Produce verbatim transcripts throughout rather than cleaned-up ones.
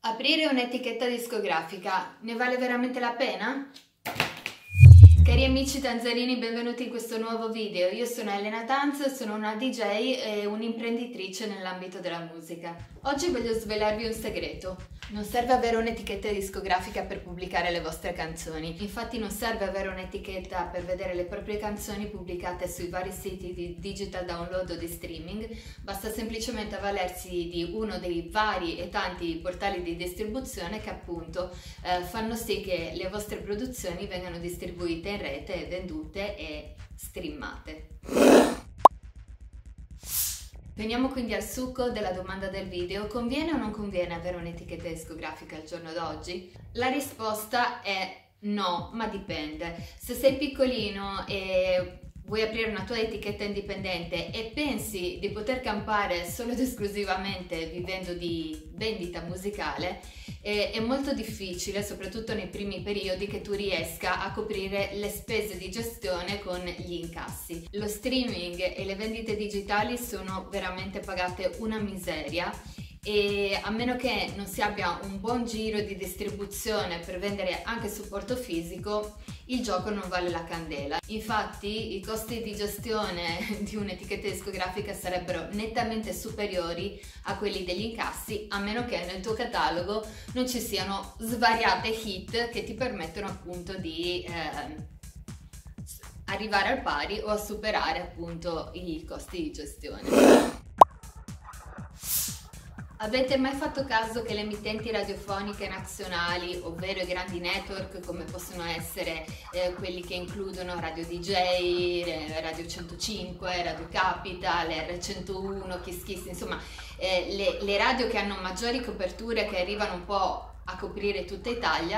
Aprire un'etichetta discografica ne vale veramente la pena? Cari amici tanzarini, benvenuti in questo nuovo video. Io sono Elena Tanz, sono una D J e un'imprenditrice nell'ambito della musica. Oggi voglio svelarvi un segreto. Non serve avere un'etichetta discografica per pubblicare le vostre canzoni. Infatti non serve avere un'etichetta per vedere le proprie canzoni pubblicate sui vari siti di digital download o di streaming. Basta semplicemente avvalersi di uno dei vari e tanti portali di distribuzione che appunto eh, fanno sì che le vostre produzioni vengano distribuite in rete, vendute e streamate. Veniamo quindi al succo della domanda del video: conviene o non conviene avere un'etichetta discografica al giorno d'oggi? La risposta è no, ma dipende. Se sei piccolino e vuoi aprire una tua etichetta indipendente e pensi di poter campare solo ed esclusivamente vivendo di vendita musicale, eh, è molto difficile, soprattutto nei primi periodi, che tu riesca a coprire le spese di gestione con gli incassi. Lo streaming e le vendite digitali sono veramente pagate una miseria, e a meno che non si abbia un buon giro di distribuzione per vendere anche supporto fisico, il gioco non vale la candela. Infatti i costi di gestione di un'etichetta discografica sarebbero nettamente superiori a quelli degli incassi, a meno che nel tuo catalogo non ci siano svariate hit che ti permettono appunto di eh, arrivare al pari o a superare appunto i costi di gestione. Avete mai fatto caso che le emittenti radiofoniche nazionali, ovvero i grandi network come possono essere eh, quelli che includono Radio D J, Radio centocinque, Radio Capital, R centouno, Kiss Kiss, insomma eh, le, le radio che hanno maggiori coperture, che arrivano un po' a coprire tutta Italia,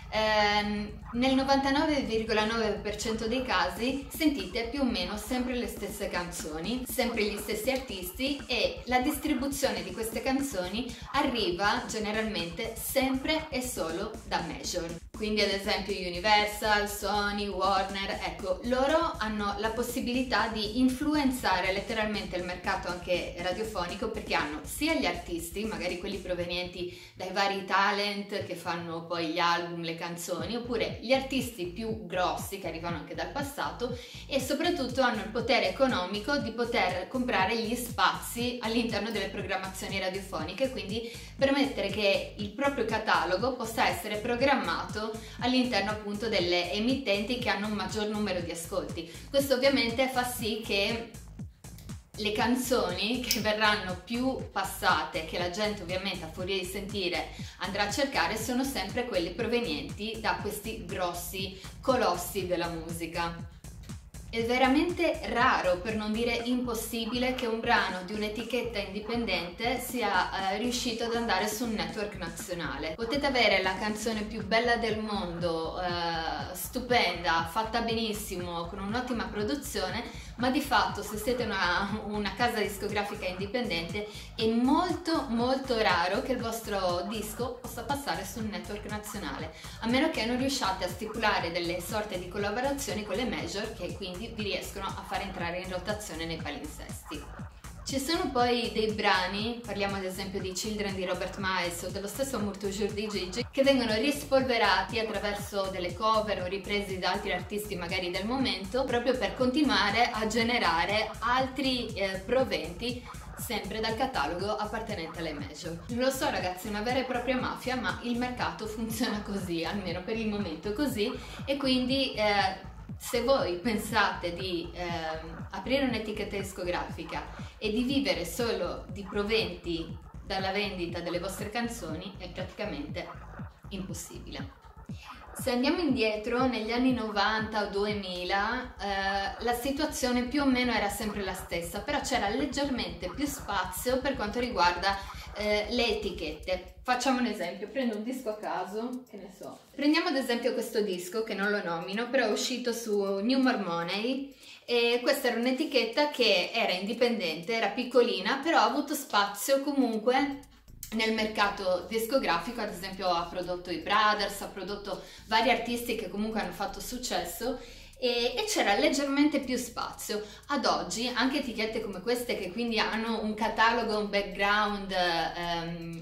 ehm, nel novantanove virgola nove per cento dei casi sentite più o meno sempre le stesse canzoni, sempre gli stessi artisti, e la distribuzione di queste canzoni arriva generalmente sempre e solo da major. Quindi ad esempio Universal, Sony, Warner, ecco, loro hanno la possibilità di influenzare letteralmente il mercato anche radiofonico, perché hanno sia gli artisti, magari quelli provenienti dai vari talent che fanno poi gli album, le canzoni, oppure gli artisti più grossi che arrivano anche dal passato, e soprattutto hanno il potere economico di poter comprare gli spazi all'interno delle programmazioni radiofoniche, quindi permettere che il proprio catalogo possa essere programmato all'interno appunto delle emittenti che hanno un maggior numero di ascolti. Questo ovviamente fa sì che le canzoni che verranno più passate, che la gente ovviamente a furia di sentire andrà a cercare, sono sempre quelle provenienti da questi grossi colossi della musica. È veramente raro, per non dire impossibile, che un brano di un'etichetta indipendente sia eh, riuscito ad andare su un network nazionale. Potete avere la canzone più bella del mondo, eh, stupenda, fatta benissimo, con un'ottima produzione, ma di fatto se siete una, una casa discografica indipendente è molto molto raro che il vostro disco possa passare su un network nazionale, a meno che non riusciate a stipulare delle sorte di collaborazioni con le major, che quindi vi riescono a far entrare in rotazione nei palinsesti. Ci sono poi dei brani, parliamo ad esempio di Children di Robert Miles o dello stesso Amour toujours di Gigi, che vengono rispolverati attraverso delle cover o riprese da altri artisti magari del momento, proprio per continuare a generare altri eh, proventi sempre dal catalogo appartenente alle major. Lo so ragazzi, è una vera e propria mafia, ma il mercato funziona così, almeno per il momento è così, e quindi eh, se voi pensate di eh, aprire un'etichetta discografica e di vivere solo di proventi dalla vendita delle vostre canzoni, è praticamente impossibile. Se andiamo indietro negli anni novanta o duemila, eh, la situazione più o meno era sempre la stessa, però c'era leggermente più spazio per quanto riguarda eh, le etichette. Facciamo un esempio, prendo un disco a caso, che ne so. Prendiamo ad esempio questo disco, che non lo nomino, però è uscito su New More Money, e questa era un'etichetta che era indipendente, era piccolina, però ha avuto spazio comunque nel mercato discografico. Ad esempio ha prodotto i Brothers, ha prodotto vari artisti che comunque hanno fatto successo, e, e c'era leggermente più spazio. Ad oggi anche etichette come queste, che quindi hanno un catalogo, un background ehm,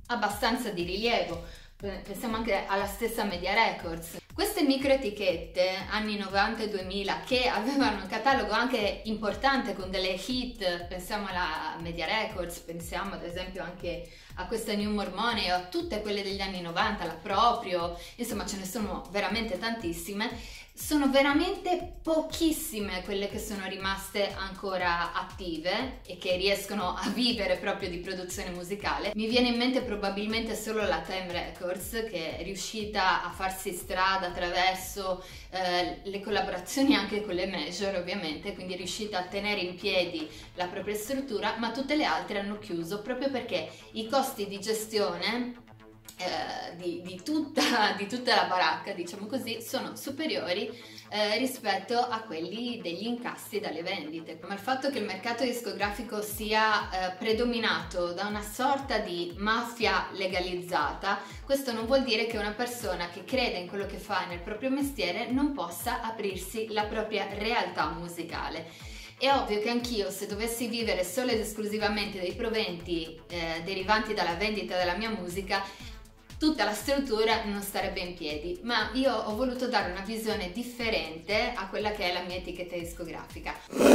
abbastanza di rilievo. Pensiamo anche alla stessa Media Records. Queste micro etichette anni novanta e duemila che avevano un catalogo anche importante con delle hit, pensiamo alla Media Records, pensiamo ad esempio anche a questa New Mormone o a tutte quelle degli anni novanta, la Proprio, insomma ce ne sono veramente tantissime. Sono veramente pochissime quelle che sono rimaste ancora attive e che riescono a vivere proprio di produzione musicale. Mi viene in mente probabilmente solo la Time Records, che è riuscita a farsi strada attraverso eh, le collaborazioni anche con le major, ovviamente, quindi è riuscita a tenere in piedi la propria struttura, ma tutte le altre hanno chiuso proprio perché i costi di gestione Eh, di, di, tutta, di tutta la baracca, diciamo così, sono superiori eh, rispetto a quelli degli incassi dalle vendite. Ma il fatto che il mercato discografico sia eh, predominato da una sorta di mafia legalizzata, questo non vuol dire che una persona che crede in quello che fa nel proprio mestiere non possa aprirsi la propria realtà musicale. È ovvio che anch'io, se dovessi vivere solo ed esclusivamente dei proventi eh, derivanti dalla vendita della mia musica, tutta la struttura non starebbe in piedi, ma io ho voluto dare una visione differente a quella che è la mia etichetta discografica.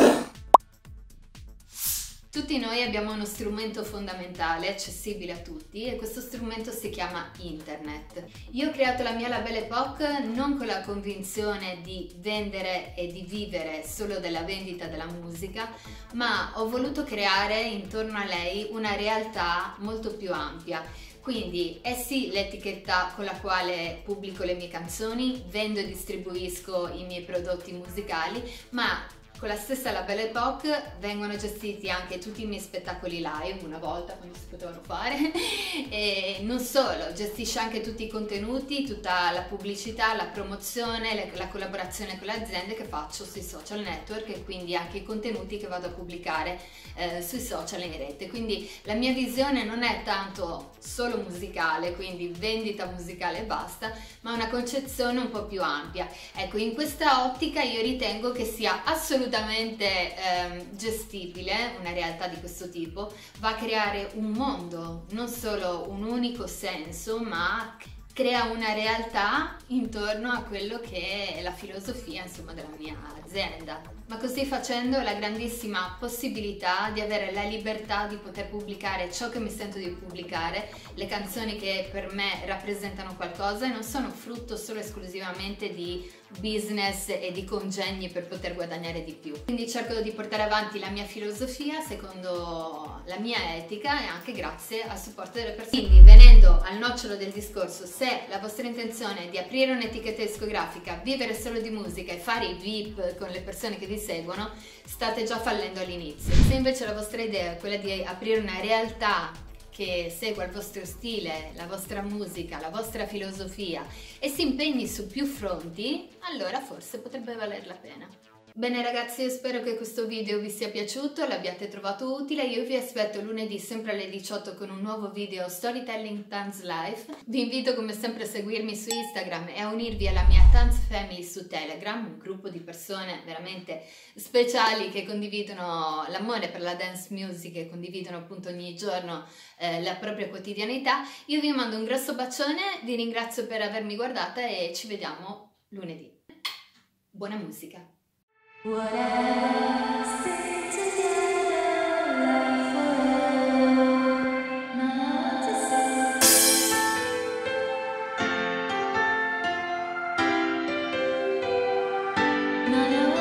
Tutti noi abbiamo uno strumento fondamentale, accessibile a tutti, e questo strumento si chiama internet. Io ho creato la mia La Belle Époque non con la convinzione di vendere e di vivere solo della vendita della musica, ma ho voluto creare intorno a lei una realtà molto più ampia. Quindi è sì l'etichetta con la quale pubblico le mie canzoni, vendo e distribuisco i miei prodotti musicali, ma con la stessa La Belle Époque vengono gestiti anche tutti i miei spettacoli live, una volta quando si potevano fare, e non solo, gestisce anche tutti i contenuti, tutta la pubblicità, la promozione, la collaborazione con le aziende che faccio sui social network e quindi anche i contenuti che vado a pubblicare eh, sui social e in rete. Quindi la mia visione non è tanto solo musicale, quindi vendita musicale e basta, ma una concezione un po' più ampia. Ecco, in questa ottica io ritengo che sia assolutamente ehm, gestibile una realtà di questo tipo, va a creare un mondo, non solo un unico senso, ma crea una realtà intorno a quello che è la filosofia, insomma, della mia azienda. Ma così facendo ho la grandissima possibilità di avere la libertà di poter pubblicare ciò che mi sento di pubblicare, le canzoni che per me rappresentano qualcosa e non sono frutto solo esclusivamente di business e di congegni per poter guadagnare di più. Quindi cerco di portare avanti la mia filosofia secondo la mia etica e anche grazie al supporto delle persone. Quindi, venendo al nocciolo del discorso, se la vostra intenzione è di aprire un'etichetta discografica, vivere solo di musica e fare i V I P con le persone che vi seguono, state già fallendo all'inizio. Se invece la vostra idea è quella di aprire una realtà che segua il vostro stile, la vostra musica, la vostra filosofia e si impegni su più fronti, allora forse potrebbe valer la pena. Bene ragazzi, io spero che questo video vi sia piaciuto, l'abbiate trovato utile. Io vi aspetto lunedì sempre alle diciotto con un nuovo video Storytelling Tanz Life. Vi invito come sempre a seguirmi su Instagram e a unirvi alla mia Tanz Family su Telegram, un gruppo di persone veramente speciali che condividono l'amore per la dance music e condividono appunto ogni giorno eh, la propria quotidianità. Io vi mando un grosso bacione, vi ringrazio per avermi guardata e ci vediamo lunedì. Buona musica! What else stay together like forever, not to say. Not